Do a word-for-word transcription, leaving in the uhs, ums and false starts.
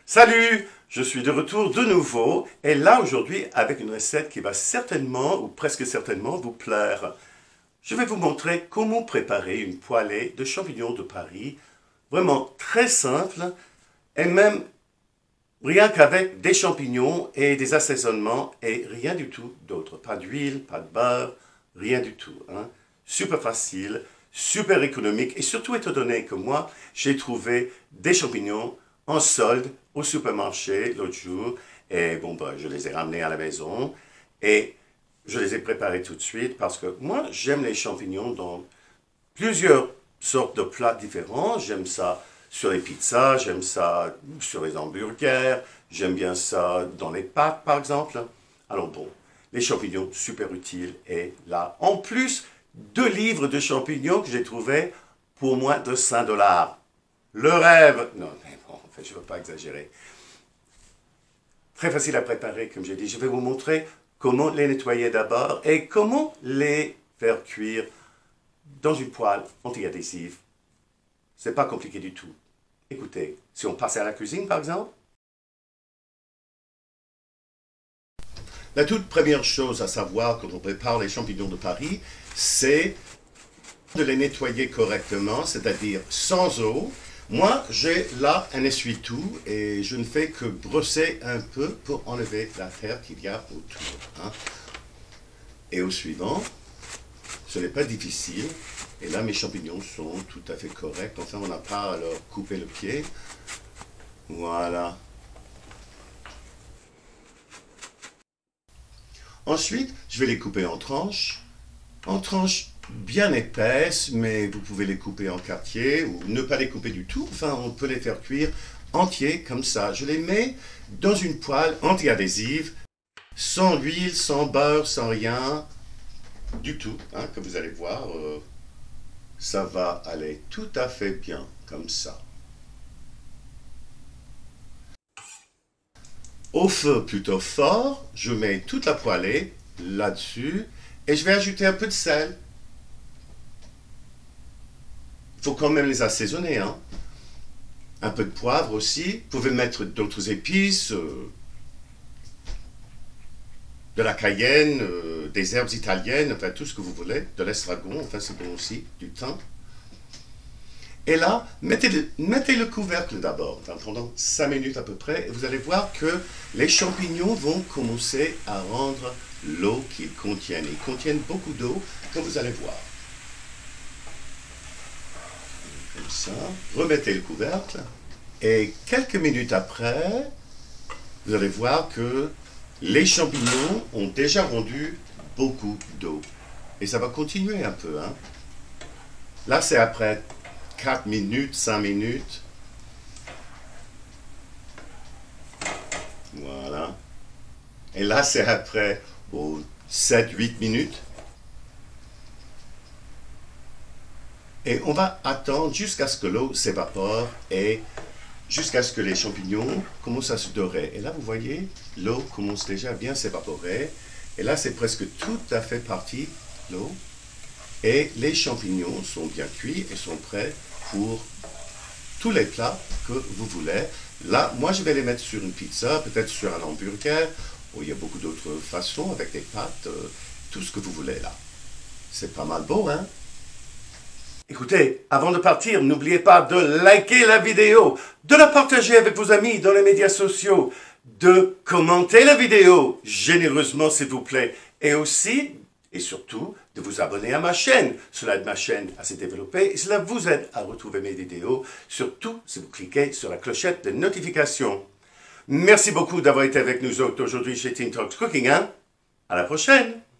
Salut, je suis de retour de nouveau et là aujourd'hui avec une recette qui va certainement ou presque certainement vous plaire. Je vais vous montrer comment préparer une poêlée de champignons de Paris, vraiment très simple et même rien qu'avec des champignons et des assaisonnements et rien du tout d'autre. Pas d'huile, pas de beurre, rien du tout. Hein. Super facile, super économique et surtout étant donné que moi j'ai trouvé des champignons en solde au supermarché l'autre jour et bon ben, je les ai ramenés à la maison et je les ai préparés tout de suite parce que moi j'aime les champignons dans plusieurs sortes de plats différents. J'aime ça sur les pizzas, j'aime ça sur les hamburgers, j'aime bien ça dans les pâtes par exemple. Alors bon, les champignons super utiles et là en plus deux livres de champignons que j'ai trouvés pour moins de cinq dollars. Le rêve! Non, mais bon, en fait, je ne veux pas exagérer. Très facile à préparer, comme j'ai dit. Je vais vous montrer comment les nettoyer d'abord et comment les faire cuire dans une poêle anti-adhésive. Ce n'est pas compliqué du tout. Écoutez, si on passait à la cuisine, par exemple. La toute première chose à savoir quand on prépare les champignons de Paris, c'est de les nettoyer correctement, c'est-à-dire sans eau. Moi, j'ai là un essuie-tout et je ne fais que brosser un peu pour enlever la terre qu'il y a autour. Hein. Et au suivant, ce n'est pas difficile. Et là, mes champignons sont tout à fait corrects. Enfin, on n'a pas à leur couper le pied. Voilà. Ensuite, je vais les couper en tranches. En tranches bien épaisses, mais vous pouvez les couper en quartiers ou ne pas les couper du tout. Enfin, on peut les faire cuire entiers comme ça. Je les mets dans une poêle anti-adhésive, sans huile, sans beurre, sans rien du tout. Hein, comme vous allez voir, euh, ça va aller tout à fait bien comme ça. Au feu plutôt fort, je mets toute la poêlée là-dessus et je vais ajouter un peu de sel. Il faut quand même les assaisonner. Hein. Un peu de poivre aussi. Vous pouvez mettre d'autres épices, euh, de la cayenne, euh, des herbes italiennes, enfin tout ce que vous voulez, de l'estragon, enfin c'est bon aussi, du thym. Et là, mettez le, mettez le couvercle d'abord, enfin, pendant cinq minutes à peu près, et vous allez voir que les champignons vont commencer à rendre l'eau qu'ils contiennent. Ils contiennent beaucoup d'eau, comme vous allez voir. Comme ça, remettez le couvercle, et quelques minutes après, vous allez voir que les champignons ont déjà rendu beaucoup d'eau. Et ça va continuer un peu. Hein. Là, c'est après quatre minutes, cinq minutes. Voilà. Et là, c'est après oh, sept huit minutes. Et on va attendre jusqu'à ce que l'eau s'évapore et jusqu'à ce que les champignons commencent à se dorer. Et là, vous voyez, l'eau commence déjà à bien s'évaporer. Et là, c'est presque tout à fait parti, l'eau. Et les champignons sont bien cuits et sont prêts pour tous les plats que vous voulez. Là, moi, je vais les mettre sur une pizza, peut-être sur un hamburger. Oh, il y a beaucoup d'autres façons avec des pâtes, euh, tout ce que vous voulez là. C'est pas mal beau, hein? Écoutez, avant de partir, n'oubliez pas de liker la vidéo, de la partager avec vos amis dans les médias sociaux, de commenter la vidéo généreusement s'il vous plaît, et aussi, et surtout, de vous abonner à ma chaîne. Cela aide ma chaîne à se développer et cela vous aide à retrouver mes vidéos, surtout si vous cliquez sur la clochette de notification. Merci beaucoup d'avoir été avec nous autres aujourd'hui chez Tim Talks Cooking. Hein? À la prochaine!